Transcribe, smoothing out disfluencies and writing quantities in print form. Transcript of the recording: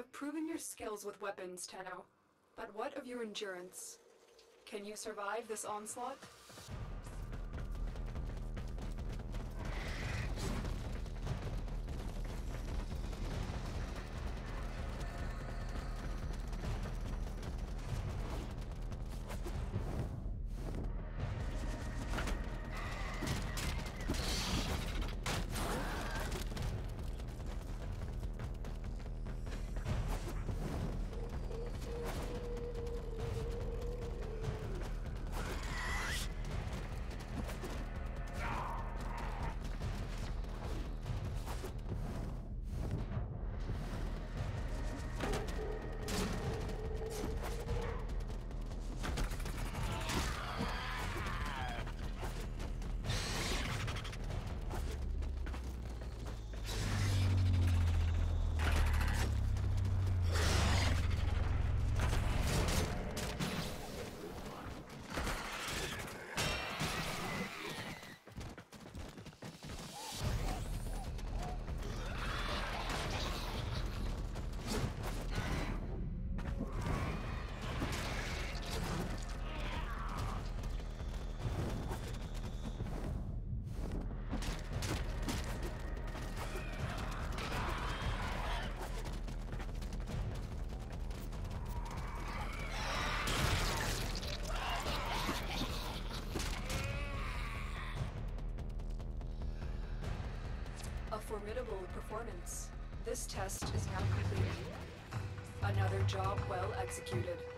have proven your skills with weapons, Tenno. But what of your endurance? Can you survive this onslaught? A formidable performance. This test is now complete. Another job well executed.